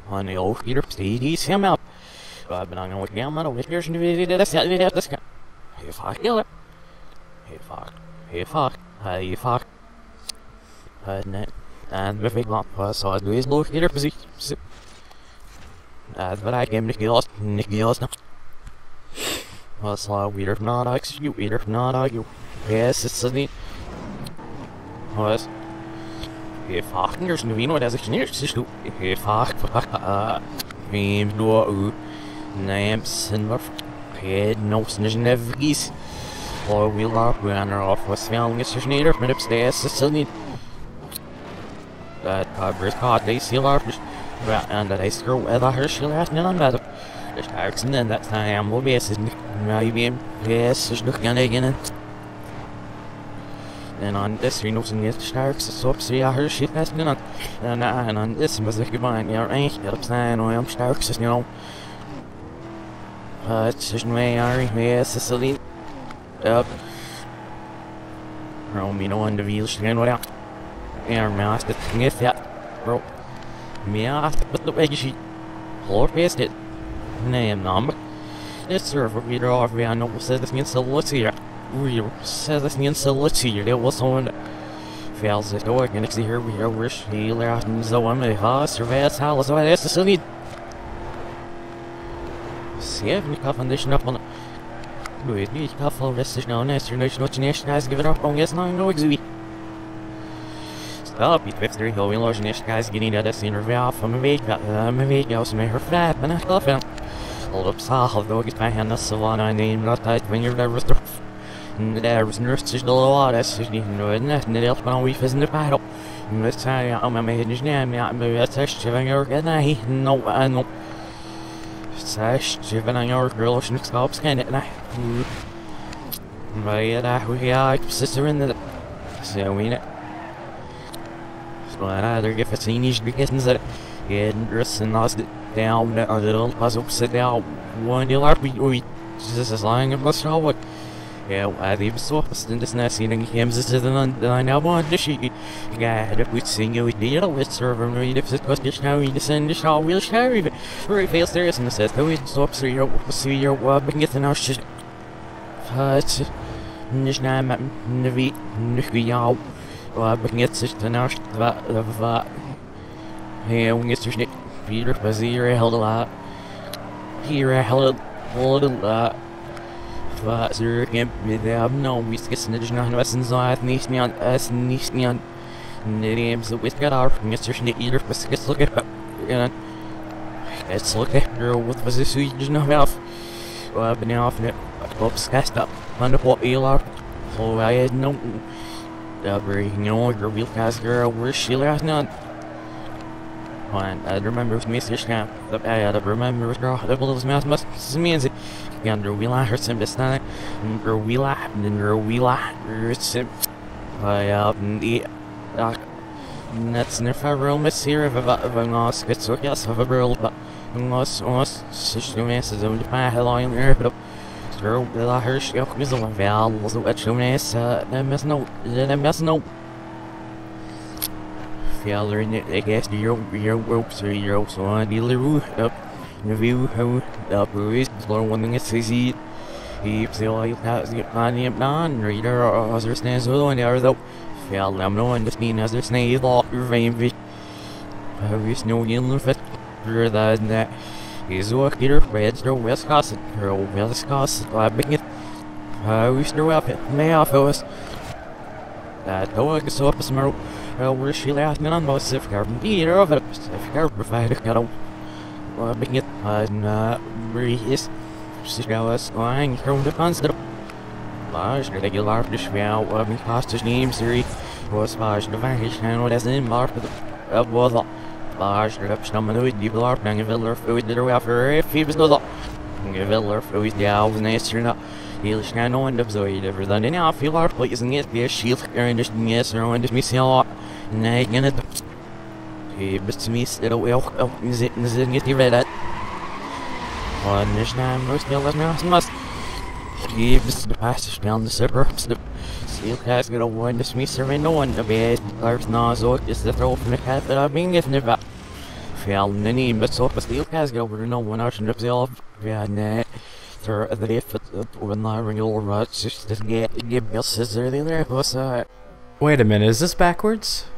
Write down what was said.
on the old Peter Steedy's him out. But I'm going to get my own version of it. That's not it. That's not. Hey, fuck, kill it. Hey, fuck. Hey, fuck. Hey, fuck. And the big lump was so I do his low Peter position. That's what I gave Nick Gills. Nick Gills now. Was weird if not execute, weird if not argue. Yes, it's a neat. Was. Hey, fuck, there's no vino as a near to. Hey, fuck. Names no. Names and rough. Head no snitch never geese. Or we'll up when our off was found it's near minutes there's a silly. That Barbara's caught they seal our and that I screw whether her she'll ask none better. The sharks and then that time will be a sister. Maybe yes, there's nothing again. And on this, you know, some of the sharks, so see I heard shit that's none. And on this, was like goodbye, you're ain't got up sign, or I'm sharks, you know. It's just way, yes, it's a lead. You know, on the wheels, you know, what out. Yeah, man, the thing is that, bro. Me, but the way she floor past it. Name number. This server reader off, I know, says this means solitaire. We says this means solitaire. There was someone fails this door, and it's here we are, wish he left, and so I'm a house, surveys, how is what it's the need. See if we can foundation up on it. We need to follow this is known as your nation, what your nation has given up on, yes, no, no, exhibit. Stop, you 53 hill, we large nation guys getting at us in her valve from a vehicle, also made her flat, but I love him. Hold up, Sahel, though, get my hand, that's the one I named, not tight when you're there was the. There was nurses, the law, that's just even no, and the elf on we in the battle. This time, I'm a maid's name, I'm a shivering your good eye, no, I know. Sash, shivering your girl, she stops, can it, I. But we are sister in the. So we know. So either give us any begins that get dressed and lost it down, a little puzzle sit down, one deal we just as lying of us all what. Yeah, I leave so in this nasty and him is the I now want to she guy if we sing you with the with server read if it was just now we descend the show will share it very fails serious and says though it stops your see your we get the now shit but nicht na wie ja aber jetzt ist der nach war hey und jetzt ist nicht wieder basiere held a lot here held a lot was geben wir da no wir sind nicht nach was so hat nicht mehr es nicht mehr nehmen so ist gerade jetzt ist nicht jeder was jetzt look at it's look at what was this you just know off but now off it oops cast up under what you are so I had no very no your real cast girl where she last night I remember with me this camp I remember with girl that was mass must means it under wheeler her sim this night and her wheeler sim I the that's never real miss here of a loss gets so yes of a real but loss system is the my hello in there but girl the her she is a val was a chumness mess no failure in it I guess your ropes or your so on the up review how the is slow one gets easy he still has the non reader or other stands with one there though fail them no understand as their snail off your vein is no yellow fit rather than that is what Peter Fred's no Wisconsin or Wisconsin making it we still up it may off us that no one can so up a smart where she last me on most if carbon either of it if carbon provided got making it breeze she goes lying from the constant large regular fish now hostage name series was large the variation what as in mark of was large reduction on the deep large and viller food that are after if he was no viller food yeah was nice or not he'll shine on the zoid ever then now feel our place and get the shield and just yes or on just me see a lot and I get he best me sit away is it get you read that one is now most yellow must he missed the passage down the suburbs the seal has got a one dismiss or no one the bed there's no so is the throw from the cat that I've been getting about فعلني بس هو بس دي الحاجة ورنا ونعرف نبزيل يعني ترى ذي when real ruts just get get there. Wait a minute, is this backwards?